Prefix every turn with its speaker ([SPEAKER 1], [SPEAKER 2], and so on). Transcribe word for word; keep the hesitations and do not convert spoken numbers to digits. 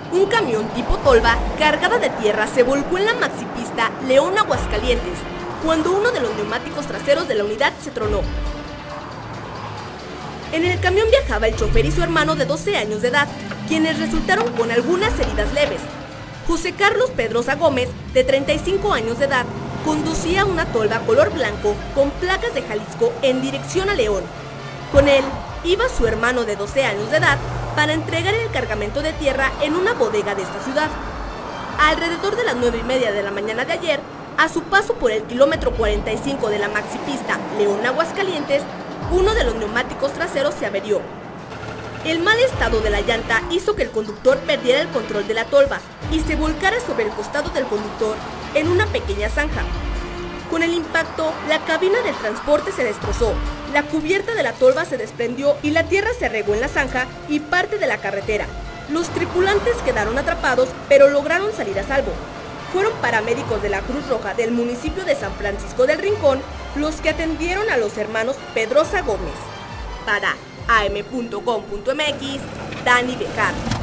[SPEAKER 1] Un camión tipo tolva cargada de tierra se volcó en la maxipista León Aguascalientes, cuando uno de los neumáticos traseros de la unidad se tronó. En el camión viajaba el chofer y su hermano de doce años de edad, quienes resultaron con algunas heridas leves. José Carlos Pedrosa Gómez, de treinta y cinco años de edad, conducía una tolva color blanco con placas de Jalisco en dirección a León. Con él iba su hermano de doce años de edad para entregar el cargamento de tierra en una bodega de esta ciudad. Alrededor de las nueve y media de la mañana de ayer, a su paso por el kilómetro cuarenta y cinco de la maxipista León Aguascalientes, uno de los neumáticos traseros se averió. El mal estado de la llanta hizo que el conductor perdiera el control de la tolva y se volcara sobre el costado del conductor en una pequeña zanja. Con el impacto, la cabina del transporte se destrozó, la cubierta de la tolva se desprendió y la tierra se regó en la zanja y parte de la carretera. Los tripulantes quedaron atrapados, pero lograron salir a salvo. Fueron paramédicos de la Cruz Roja del municipio de San Francisco del Rincón los que atendieron a los hermanos Pedrosa Gómez. Para A M punto com punto M X, Dani Bejar.